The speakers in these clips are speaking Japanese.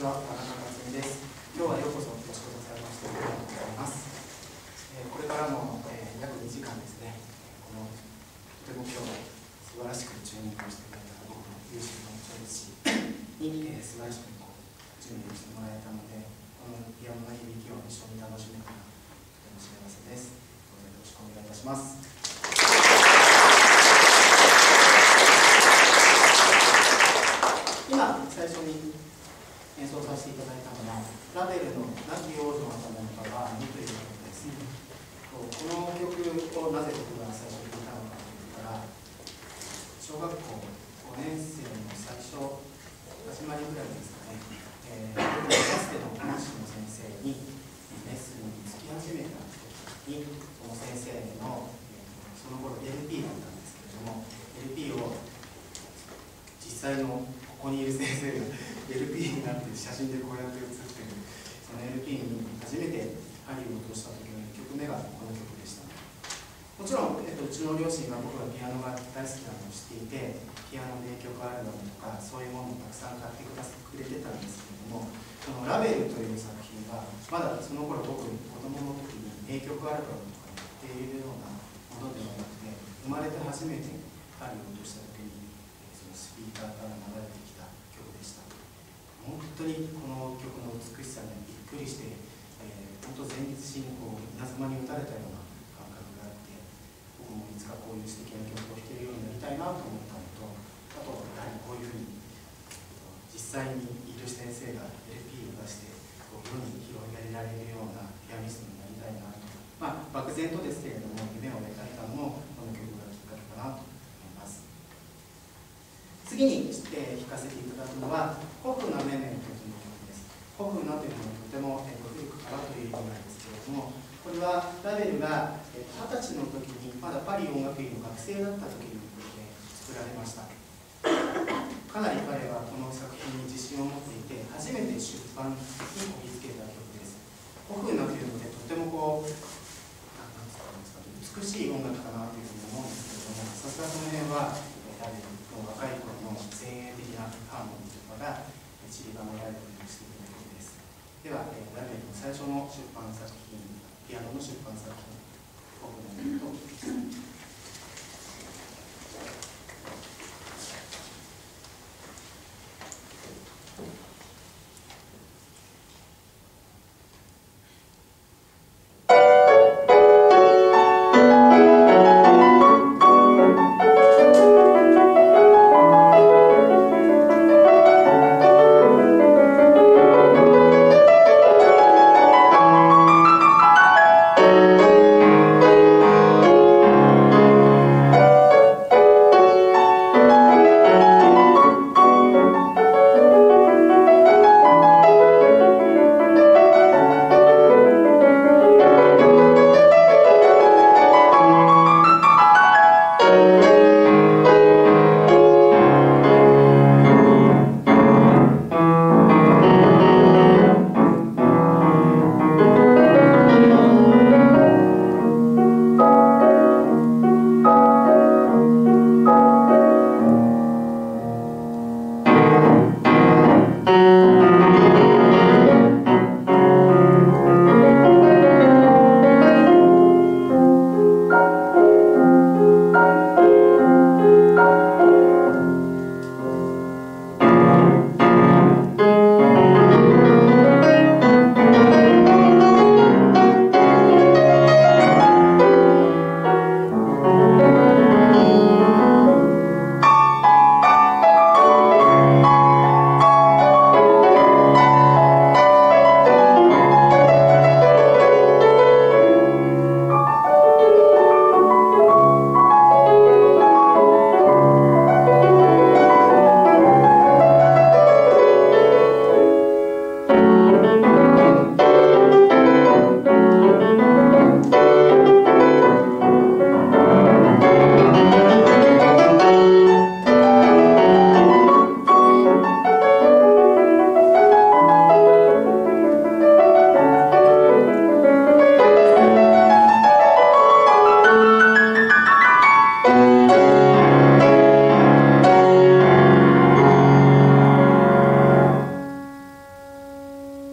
は田中克美です。今日はようこそお越しくださいましてありがとうございます。これからも、約2時間ですね、このとても今日素晴らしくチューニングをしてくれた僕の友人の調律師に、素晴らしく準備をしてもらえたので、このピアノの響きを一緒に楽しめたらとても幸せです。どうぞよろしくお願いいたします。今最初に演奏させていただいたのはラヴェルの「亡き王女のためのババーニ」という曲です。この曲をなぜ僕が最初に聴いたのかといったら、小学校5年生の最初始まりぐらいですかね、僕のかつての恩師の先生にレッスンにつき始めた時に、その先生の、その頃 LP だったんですけれども、 LP を実際のここにいる先生が LP になって写真でこうやって写ってる、その LP に初めて針を落とした時の1曲目がこの曲でした。もちろん、うちの両親は僕がピアノが大好きなのを知っていて、ピアノ名曲アルバムとかそういうものをたくさん買ってくれてたんですけれども、そのラベルという作品はまだその頃僕子供の時に名曲アルバムとかに売っているようなものではなくて、生まれて初めて針を落とした時にそのスピーカーから流れてきた曲でした。本当にこの曲の美しさにびっくりして、本当前日進行稲妻に打たれたような感覚があって、僕もいつかこういう素敵な曲を弾けるようになりたいなと思ったのと、あとやはりこういうふうに実際にいる先生が LP を出してこう世に広げられるようなピアニストになりたいなと、漠然とですけれども夢を描いたのもこの曲がきっかけかなと思います。次に、弾かせていただくのはホフナメメントという曲です。ホフナというのはとても、古くからという意味なんですけれども、これはラヴェルが20歳の時にまだパリ音楽院の学生だった時に作られました。かなり彼はこの作品に自信を持っていて、初めて出版にこぎつけた曲です。ホフナというのでとてもこう美しい音楽かなというふうに思うんですけれども、さすがその辺はラヴェルの若い頃の前衛的なハーモニーとかが散りばめられている素敵な曲です。では、ラヴェルの最初の出版作品、ピアノの出版作品、ホフナメントを聴きます。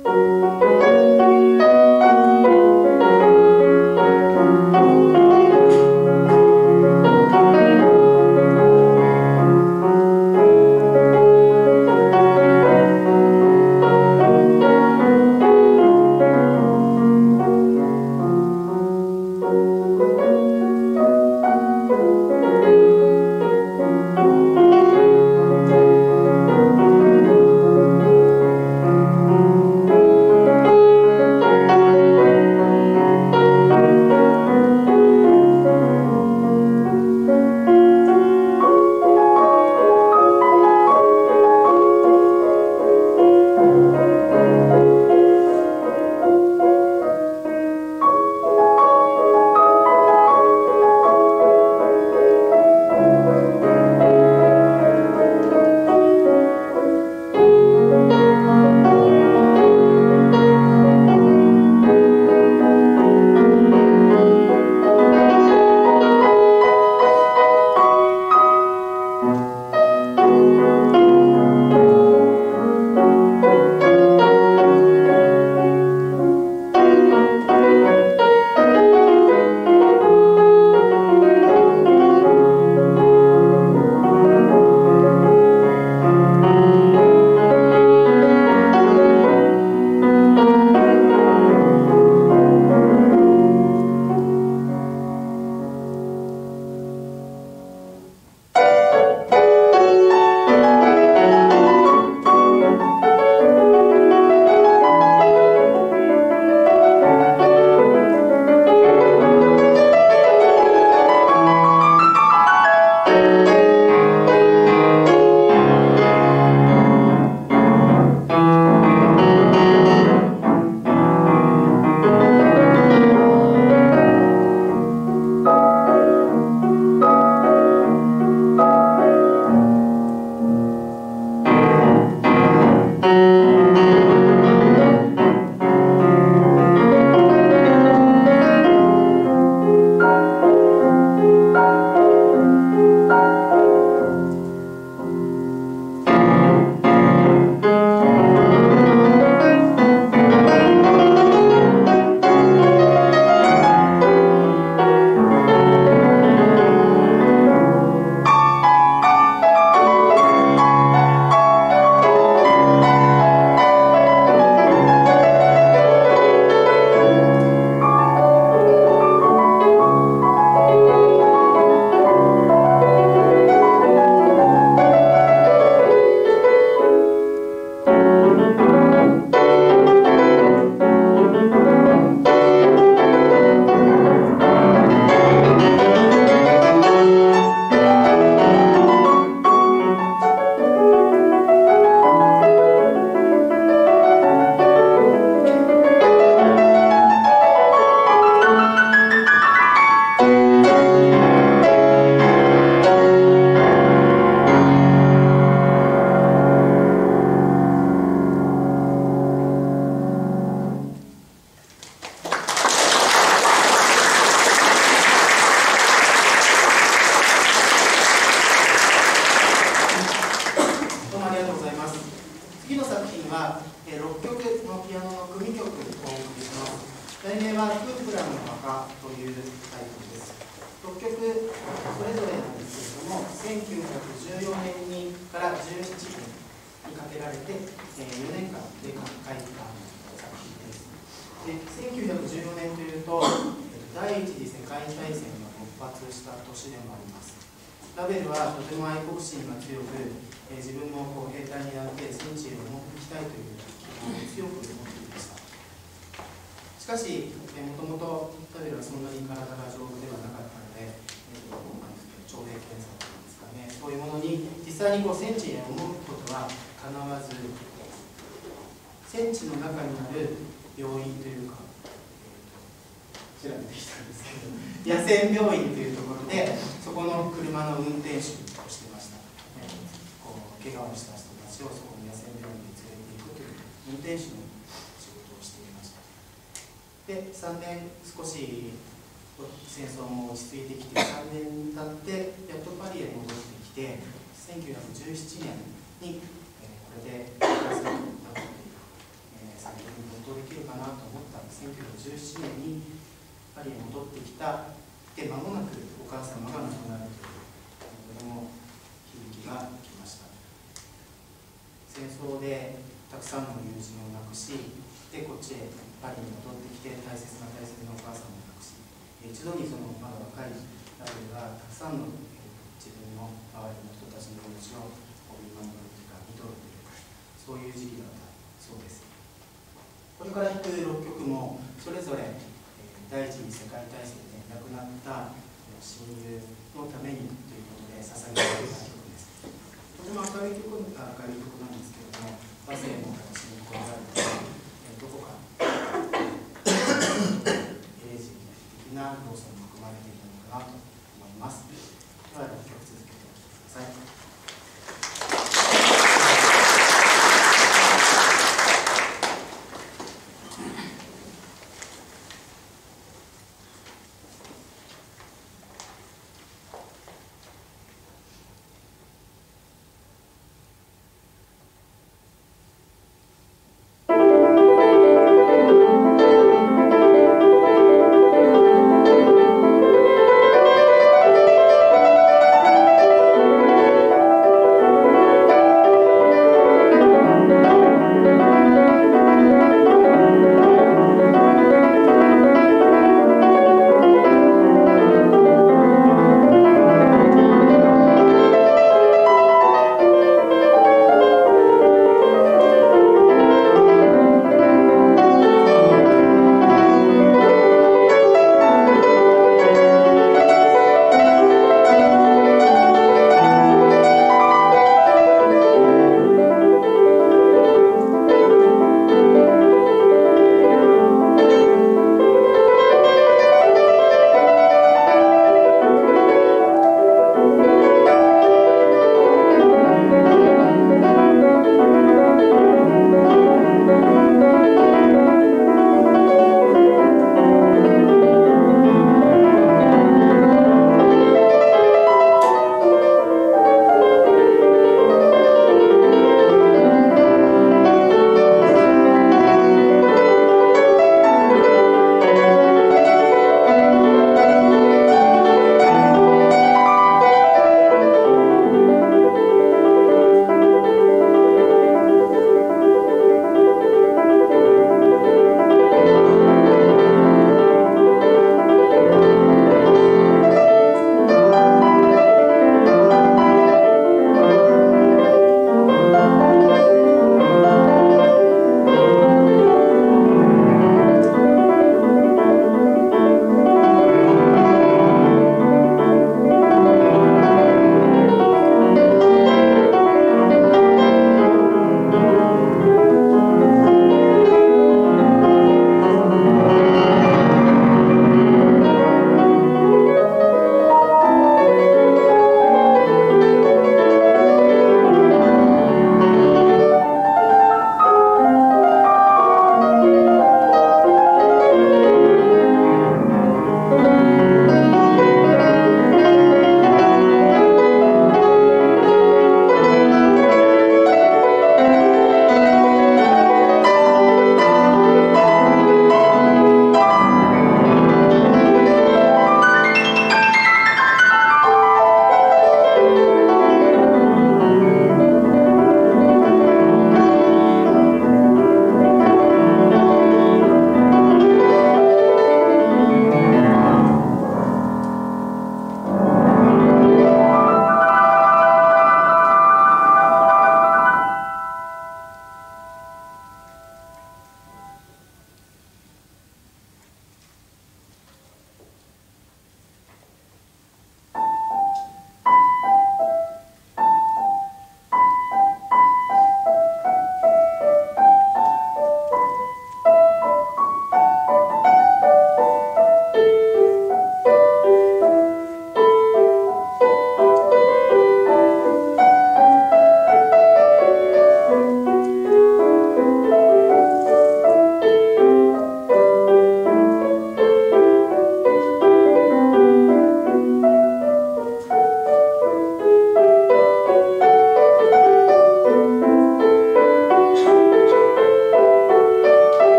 1917年にこれでクラスになったという作品と思った1917年にパリへ戻ってきたで間もなくお母様が亡くなるというとても響きがきました。戦争でたくさんの友人を亡くし、でこっちへパリに戻ってきて大切なお母さんを亡くし、一度にそのまだ若いラベルがたくさんの自分の周りの人たちの命を見守るというか見とるというか、そういう時期だったそうです。これから弾く6曲もそれぞれ第一次世界大戦で亡くなった親友のためにということで捧げられた曲です。とても明るい曲なんですけれども、和声の形に込められてどこかエレジー的な要素も含まれているのかなと思います。では6曲続けてお聴きください。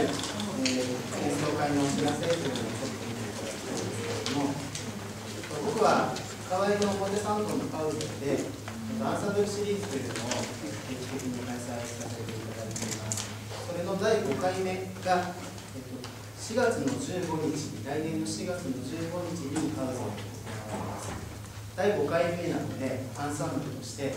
演奏会のお知らせというのをちょっと見ていただきたいんですけれども、僕は河合の表参道のカウゼでアンサンブルシリーズというのを定期的に開催させていただいています。それの第5回目が、4月の15日、来年の4月の15日にカウゼで行われます。第5回目なので、アンサンブルとして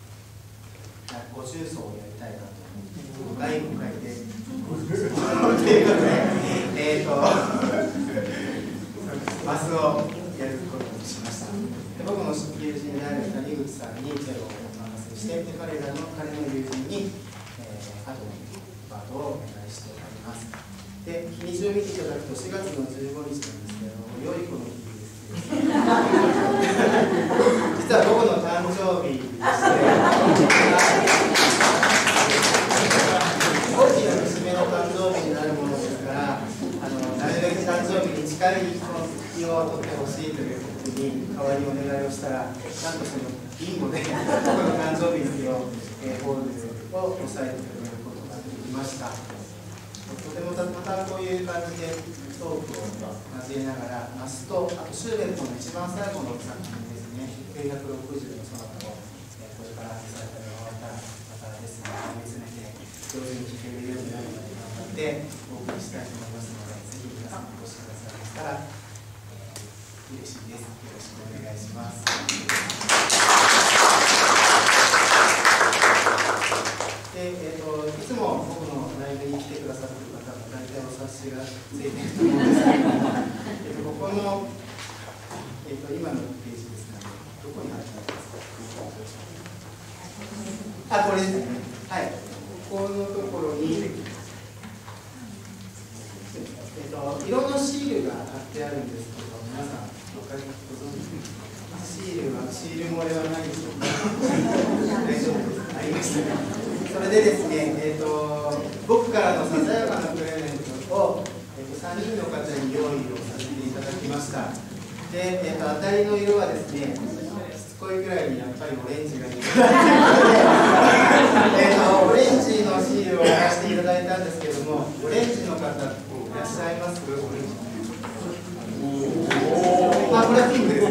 50奏をやりたいなと思って、第5回で50奏ということで、バスをやることにしました。で、僕の友人である谷口さんにチェロをお任せして、彼の友人に、あとパートをお願いしております。で、日にちを見ていただくと4月の15日なんですけれども、良い子の日です。実は僕の誕生日でして、大きな節目の誕生日になるものですから、なるべく誕生日に近い日を取ってほしいというふうに代わりお願いをしたら、なんとそのビンゴで僕の誕生日の日を、ホールを押さえてくれることができました。とてもまたこういう感じでトークを交えながら、マスと、あとシューベルトの一番最後の作品ですね、960のソナタを、これからリサイタルが終わったら、またですね、見つめて、上手に聴けるようになるまで頑張ってお送りしたいと思いますので、ぜひ皆さんお越しくださいましたら、嬉しいです。よろしくお願いします。で、いつも僕のライブに来てくださっている方は大体お察しがついていると思うんですけども、ここの、今のページですので、どこに入ってますか？あ、これですね。はい。このところに、色のシールが貼ってあるんですけど、皆さん、ご存知ですか？シール漏れはないでしょうか？大丈夫です。ありましたね。それでですね、僕からのささやかなプレゼントを、3人の方に用意をさせていただきました。で、当たりの色はですね、しつこいぐらいにやっぱりオレンジがいいオレンジのシールを出していただいたんですけれども、オレンジの方いらっしゃいます？オレンジ。あ、これはピンクです。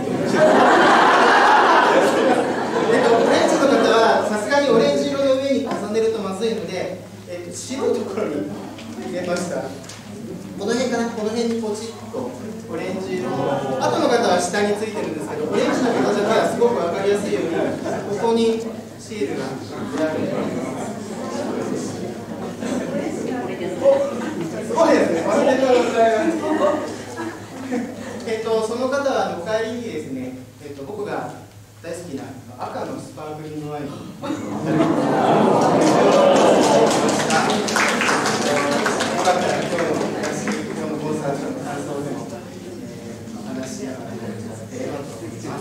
オレンジの方はさすがにオレンジ色の上に重ねるとまずいので、白いところに入れました。この辺かな、この辺にポチッとオレンジ色の、後の方は下についてるんですけど、オレンジの方だけはすごく分かりやすいように、ここにシールが貼られています。すごいですね。おめでとうございます。その方はお帰りにですね、僕が大好きな赤のスパークリングワインをいただきました。よかったら今日のコンサートの感想でもお話し合わせていただければと思います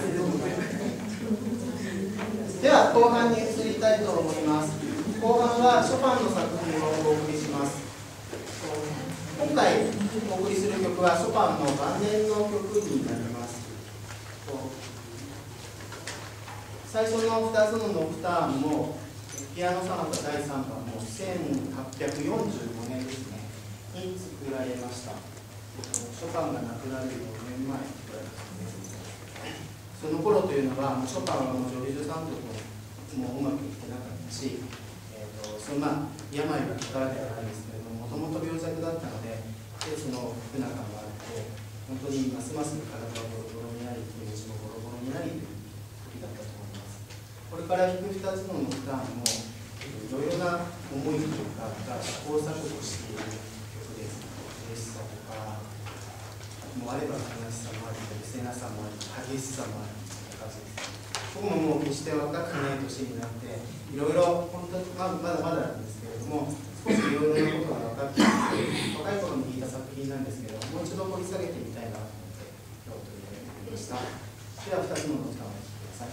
。では後半に移りたいと思います。後半はショパンの作品をお送りします。今回お送りする曲はショパンの晩年の曲になります。最初の2つのノクターンもピアノソナタ第3番も1845年ですねに作られました。ショパンが亡くなる4年前くらいですね。その頃というのはショパンはジョルジュ・サンドともうまくいってなかったし、その病がかかられてたんですけれども、もともと病弱だったので、その不仲もあって、本当にますます体がボロボロになり、気持ちもボロボロになりという時だったと思います。これから弾く2つのノクターンも、いろいろな思いというかが試行錯誤している曲です。嬉しさとか、もあれば悲しさもあり、せなさもあり、激しさもありという感じです。僕ももう決して若くない年になって、いろいろ本当にまだまだなんですけれども、少しいろいろなことが分かってきて、若い頃に弾いた作品なんですけど、もう一度掘り下げてみたいなと思って、今日取り上げてみました。では、2つのノクターンをお聴きください。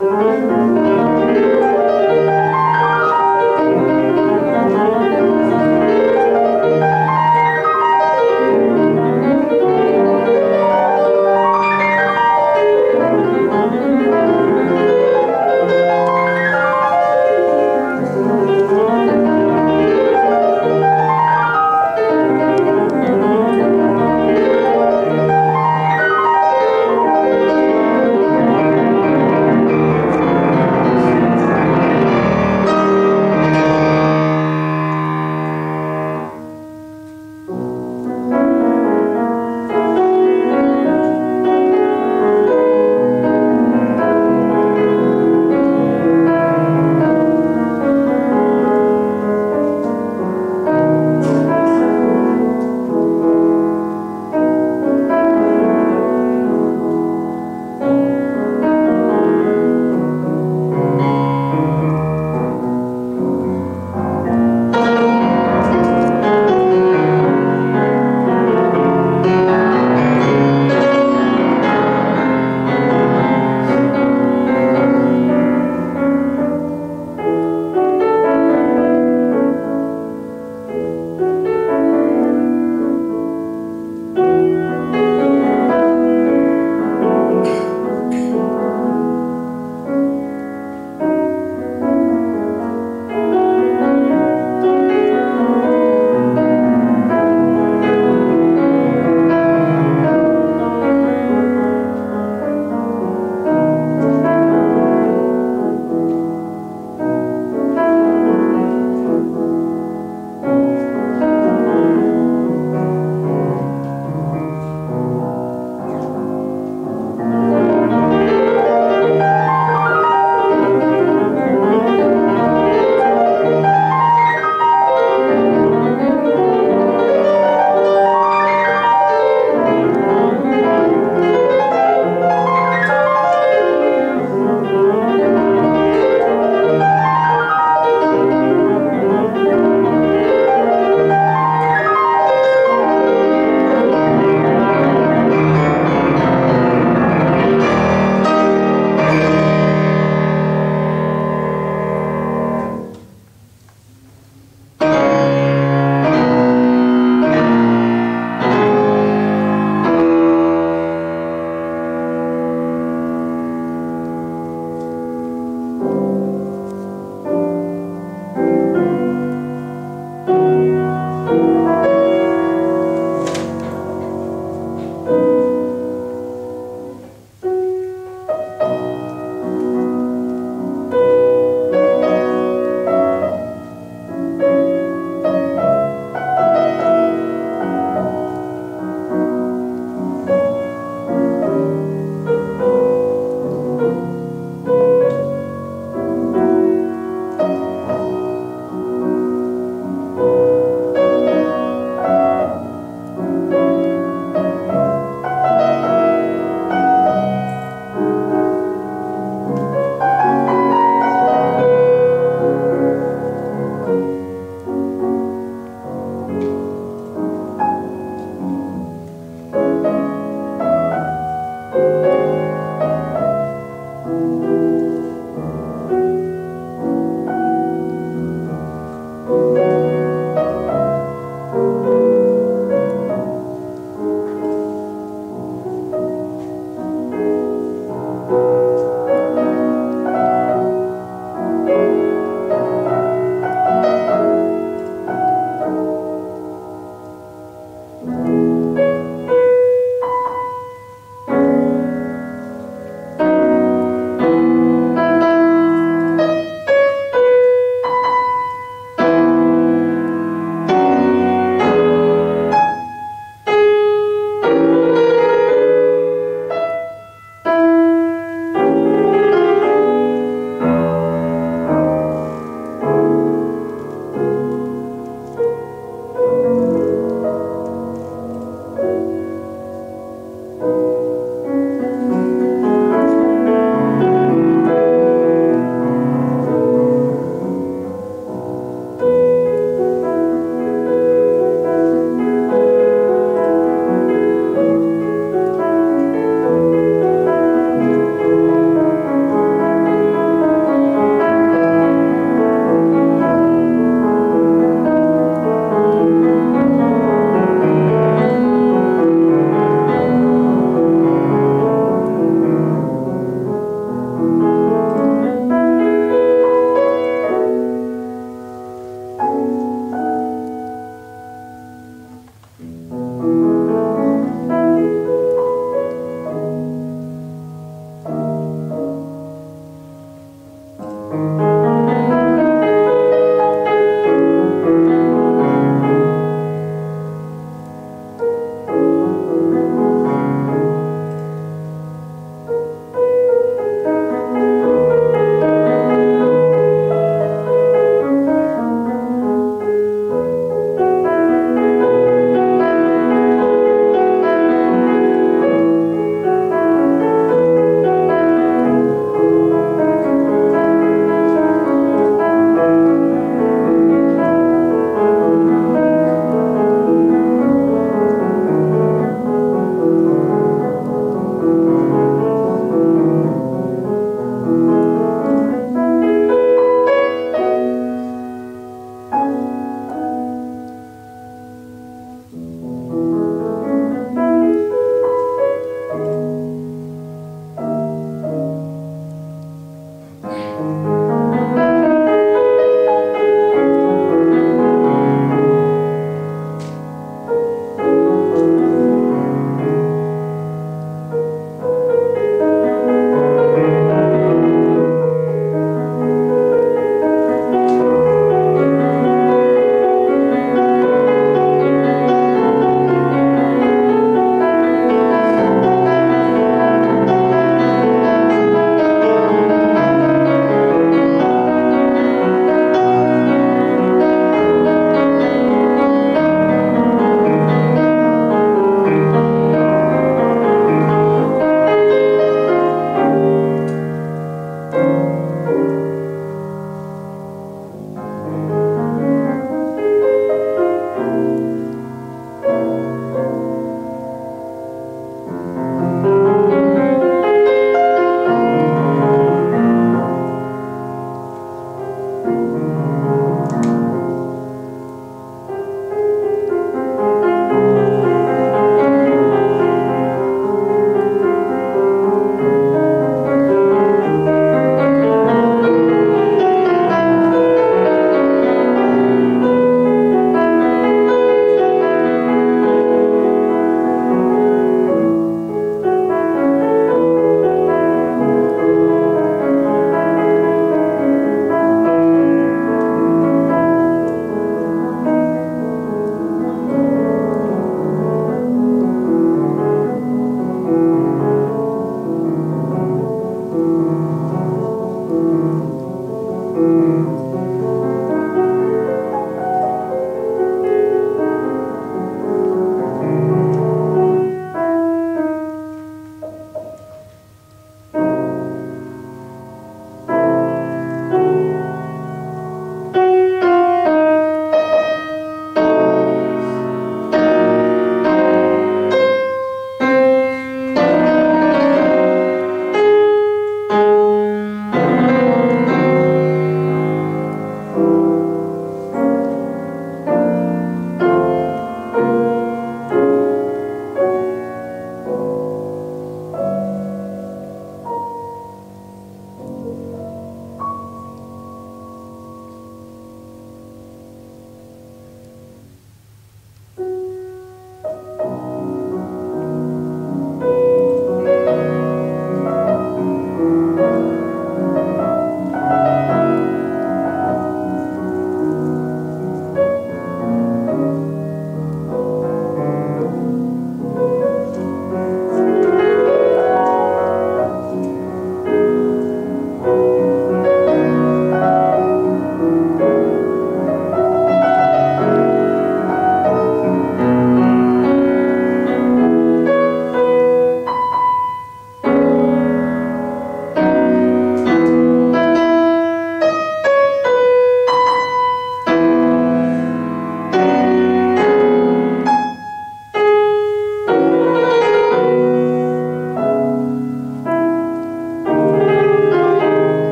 「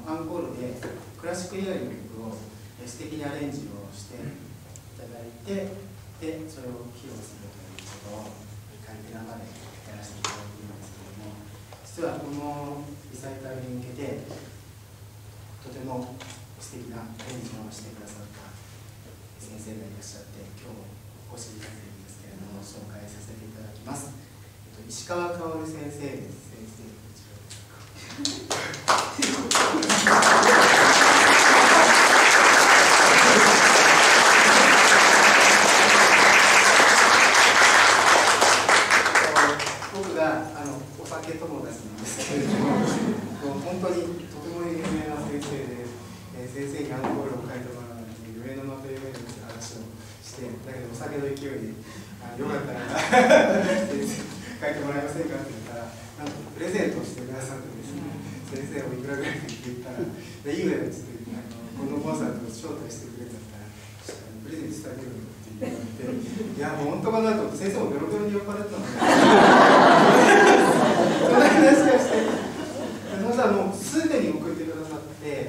アンコールでクラシック以外の曲を素敵にアレンジをしていただいて、でそれを披露するということをカンテナまでやらせていただいているんですけども、実はこのリサイタルに向けてとても素敵なアレンジをしてくださった先生がいらっしゃって、今日お越しいただいているんですけれども、紹介させていただきます。石川薫先生です。先生、僕がお酒友達なんですけれども、本当にとても有名な先生で、先生にアンコールを書いてもらうなんて夢のまた夢の話をして、だけどお酒の勢いでよかったら先生書いてもらえませんかって言ったら、なんとプレゼントをしてくださってですね、先生をいくらぐらいって言ったら、いいぐらいっつって、このコンサートを招待してくれたら、プレゼントしてあげるよって言われて、いや、もう本当かなと思って、先生もベロベロに酔っ払ってたので、そんな話をして、そしたらもうすでに送ってくださって、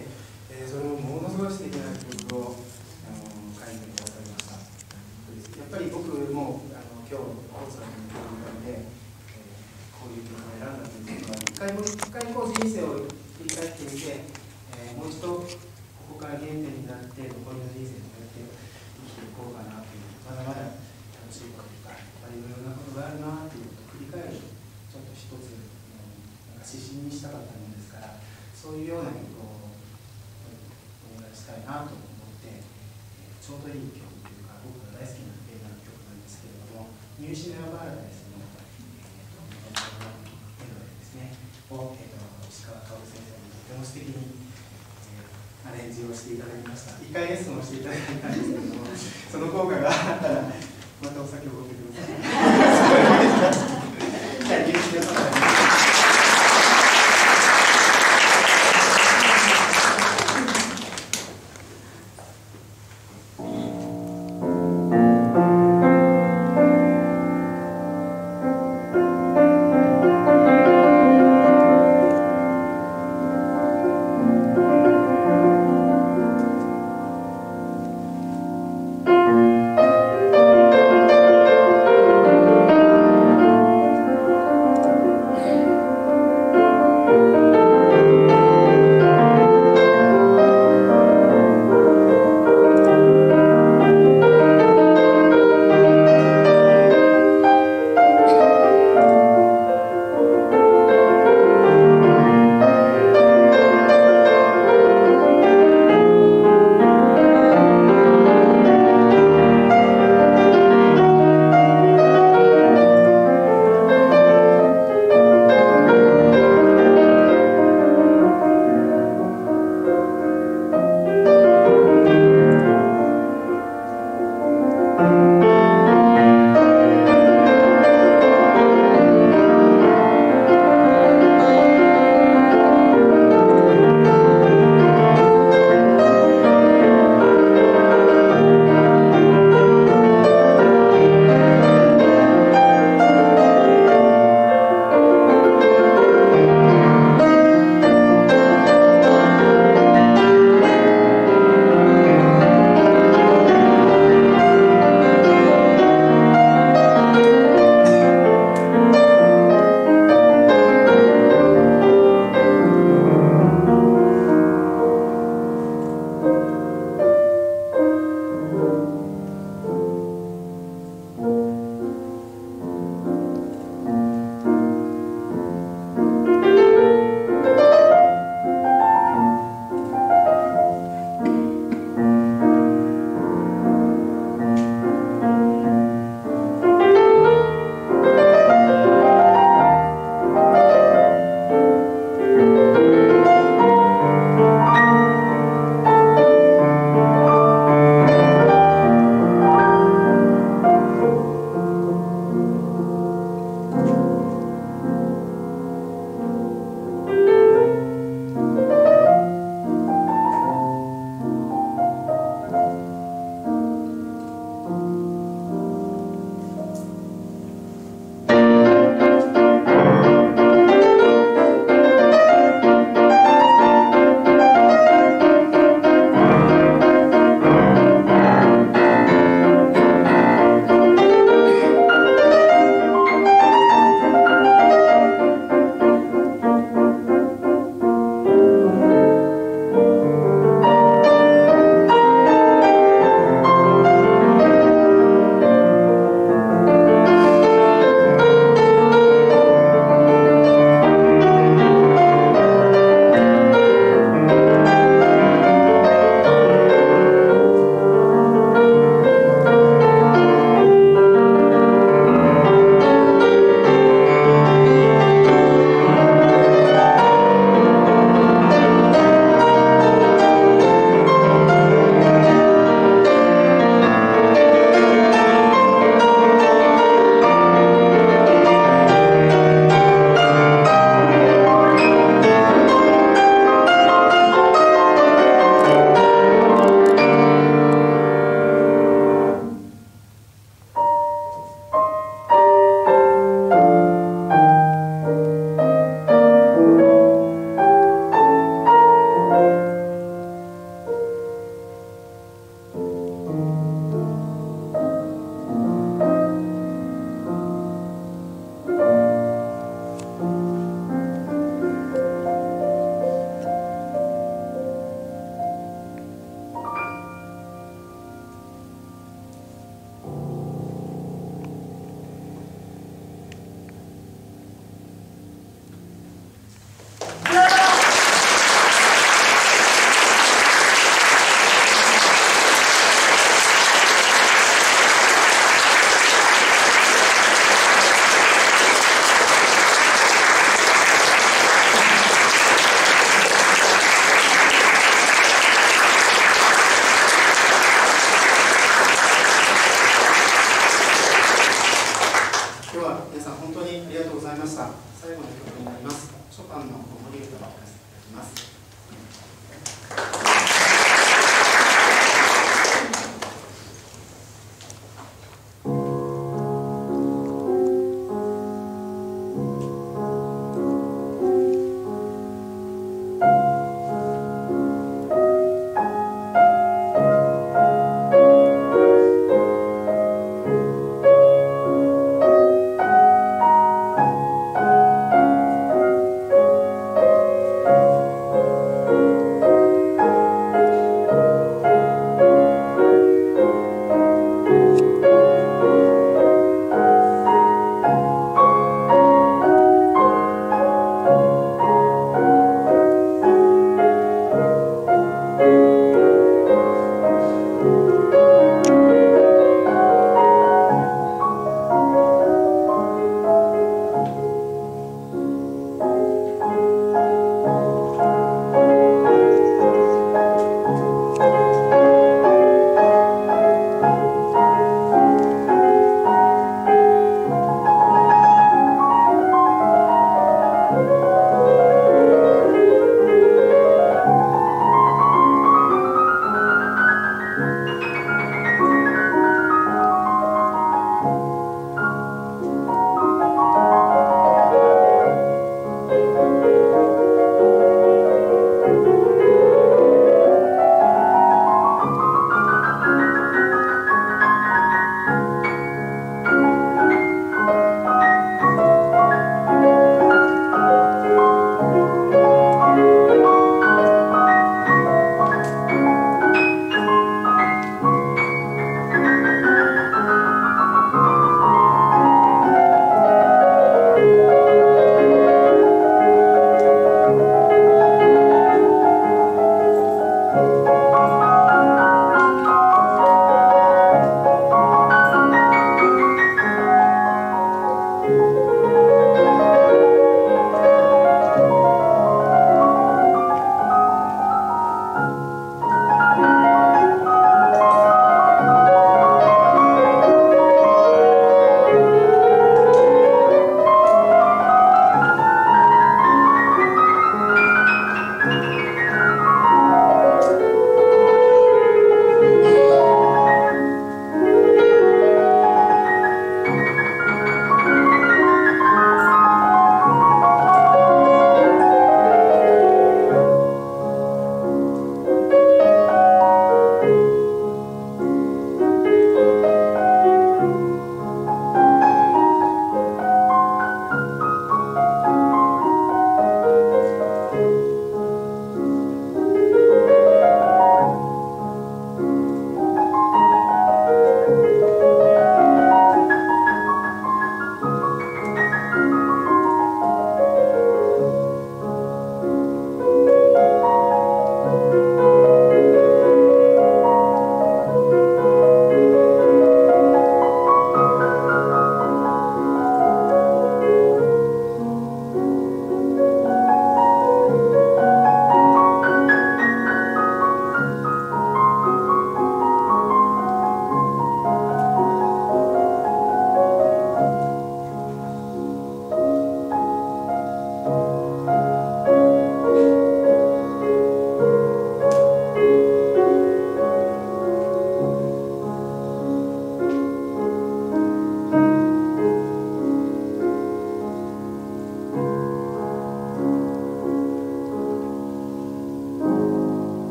それもものすごい素敵な曲を書いてくださいました。やっぱり僕も今日コンサートの曲で、こういう曲を選んだということは、一回こう人生を振り返ってみて、もう一度ここから原点になって残りの人生をやって生きていこうかなという、まだまだ楽しいこととかいろいろなことがあるなということを振り返る、ちょっと一つなんか指針にしたかったものですから、そういうような曲をお願いしたいなと思って、ちょうどいい曲というか、僕が大好きな映画の曲なんですけれども、ニューシネマ・パラダイスのメロディーですね、を石川薫先生にとても素敵に、アレンジをしていただきました。1回レッスンをしていただいたんですけれども、その効果があったら、またお酒をおごってください。